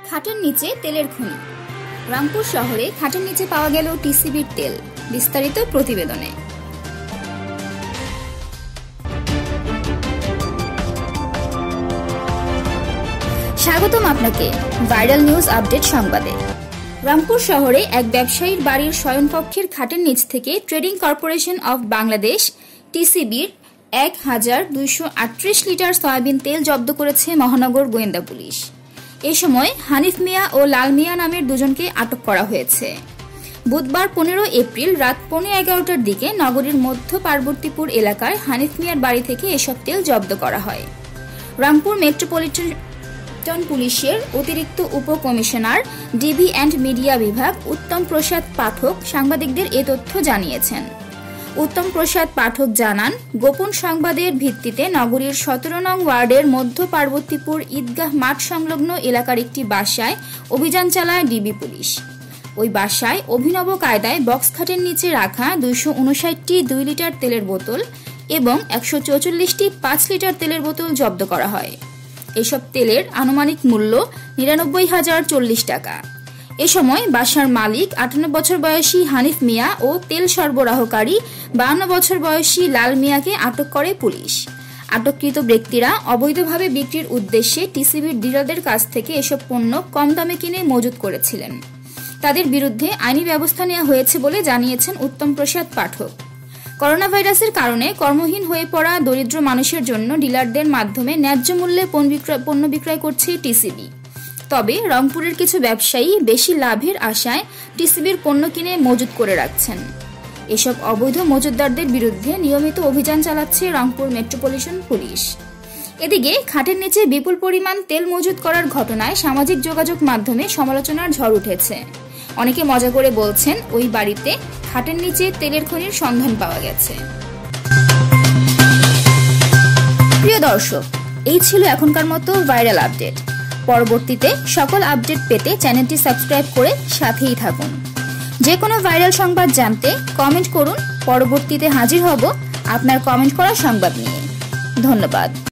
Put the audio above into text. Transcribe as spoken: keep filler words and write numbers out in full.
খাটের নিচে তেলের খনি। রংপুর শহরে খাটের নিচে পাওয়া গেল টিসিবির তেল। বিস্তারিত প্রতিবেদনে। স্বাগতম আপনাকে ভাইরাল নিউজ আপডেট সংবাদে। রংপুর শহরে এক ব্যবসায়ীর বাড়ির শয়নকক্ষের খাটের নিচ থেকে ট্রেডিং কর্পোরেশন অব বাংলাদেশ টিসিবির এক হাজার দুইশো আটত্রিশ লিটার সয়াবিন তেল জব্দ করেছে মহানগর গোয়েন্দা পুলিশ। এ সময় হানিফ মিয়া ও লাল মিয়া নামের দুজনকে আটক করা হয়েছে। বুধবার পনেরো এপ্রিল রাত পৌনে এগারোটার দিকে নগরীর মধ্য পার্বতীপুর এলাকার হানিফ মিয়ার বাড়ি থেকে এসব তেল জব্দ করা হয়। রংপুর মেট্রোপলিটন পুলিশের অতিরিক্ত উপকমিশনার ডিবি অ্যান্ড মিডিয়া বিভাগ উত্তম প্রসাদ পাঠক সাংবাদিকদের এ তথ্য জানিয়েছেন। উত্তম প্রসাদ পাঠক জানান, গোপন সংবাদের ভিত্তিতে নগরীর সতেরো নং ওয়ার্ডের মধ্য পার্বতীপুর ঈদগাহ মাঠ সংলগ্ন এলাকার একটি বাসায় অভিযান চালায় ডিবি পুলিশ। ওই বাসায় অভিনব কায়দায় বক্স খাটের নিচে রাখা দুইশো উনষাটটি দুই লিটার তেলের বোতল এবং একশো চৌচল্লিশটি পাঁচ লিটার তেলের বোতল জব্দ করা হয়। এসব তেলের আনুমানিক মূল্য নিরানব্বই হাজার চল্লিশ টাকা। এ সময় বাসার মালিক আটান্ন বছর বয়সী হানিফ মিয়া ও তেল সরবরাহকারী বাউন্ন বছর বয়সী লাল মিয়াকে আটক করে পুলিশ। আটককৃত ব্যক্তিরা অবৈধভাবে বিক্রির উদ্দেশ্যে টিসিবির ডিলারদের কাছ থেকে এসব পণ্য কম দামে কিনে মজুত করেছিলেন। তাদের বিরুদ্ধে আইনি ব্যবস্থা নেওয়া হয়েছে বলে জানিয়েছেন উত্তম প্রসাদ পাঠক। করোনা ভাইরাসের কারণে কর্মহীন হয়ে পড়া দরিদ্র মানুষের জন্য ডিলারদের মাধ্যমে ন্যায্য মূল্যে পণ্য বিক্রয় করছে টিসিবি। তবে রংপুরের কিছু ব্যবসায়ী বেশি লাভের আশায় টিসিবির পণ্য কিনে মজুত করে রাখছেন। এসব অবৈধ মজুতদারদের বিরুদ্ধে নিয়মিত অভিযান চালাচ্ছে রংপুর মেট্রোপলিটন পুলিশ। এদিকে খাটের নিচে বিপুল পরিমাণ তেল মজুত করার ঘটনায় সামাজিক যোগাযোগ মাধ্যমে সমালোচনার ঝড় উঠেছে। অনেকে মজা করে বলছেন, ওই বাড়িতে খাটের নিচে তেলের খনির সন্ধান পাওয়া গেছে। প্রিয় দর্শক, এই ছিল এখনকার মতো ভাইরাল আপডেট। পরবর্তীতে সকল আপডেট পেতে চ্যানেলটি সাবস্ক্রাইব করে সাথেই থাকুন। যে কোনো ভাইরাল সংবাদ জানতে কমেন্ট করুন। পরবর্তীতে হাজির হব আপনার কমেন্ট করা সংবাদ নিয়ে। ধন্যবাদ।